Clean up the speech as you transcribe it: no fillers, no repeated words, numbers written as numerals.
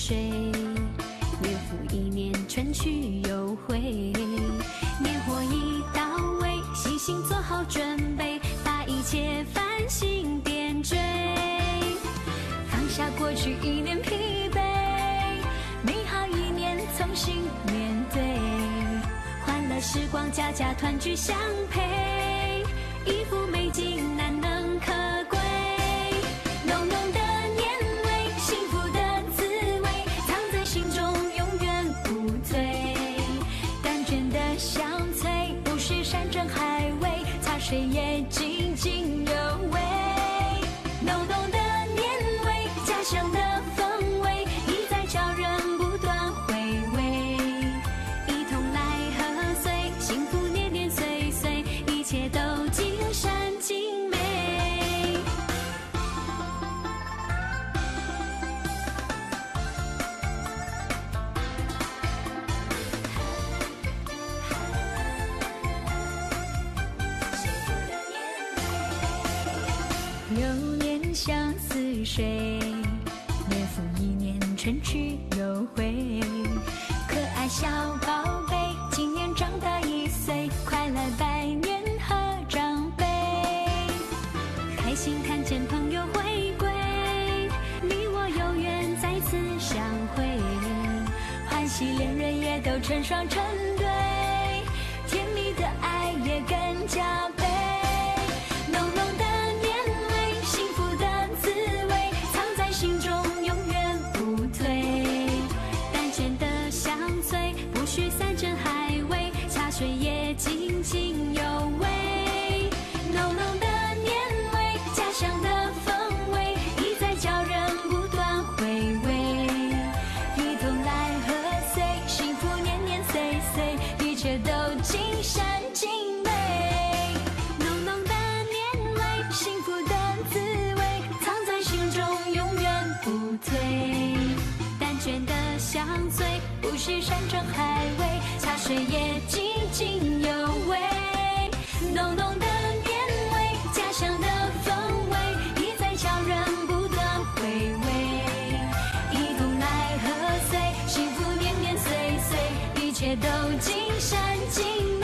水，年复一年，春去又回。年货已到位，细心做好准备，把一切烦心点缀。放下过去一年疲惫，美好一年重新面对。欢乐时光，家家团聚相陪，一幅美景难能可贵。浓浓的年味，幸福的滋味，藏在心中永远不退。淡卷的香脆，不是山珍海味，茶水也津津有味。浓浓的年味，家乡的风味，一再叫人不断回味。一同来贺岁，幸福年年岁岁，一切都尽善尽美。流年相似水，年复一年，春去又回。可爱小宝贝，今年长大1岁，快来拜年贺长辈。开心看见朋友回归，你我有缘再次相会。欢喜恋人也都成双成对，甜蜜的爱也更加倍。浓浓的年味，幸福的滋味，藏在心中永远不退。淡卷的香脆，不需山珍海味，茶水也津津有味。浓浓的年味，家乡的风味，一再叫人不断回味。一同来贺岁，幸福年年岁岁，一切都尽善尽美。浓浓的年味，幸福的滋味，藏在心中永远不退。淡卷的香脆，不是山珍海味，茶水也津津有味。浓浓的年味，家乡的风味，一再叫人不断回味。一同来贺岁，幸福年年岁岁，一切都尽善尽美。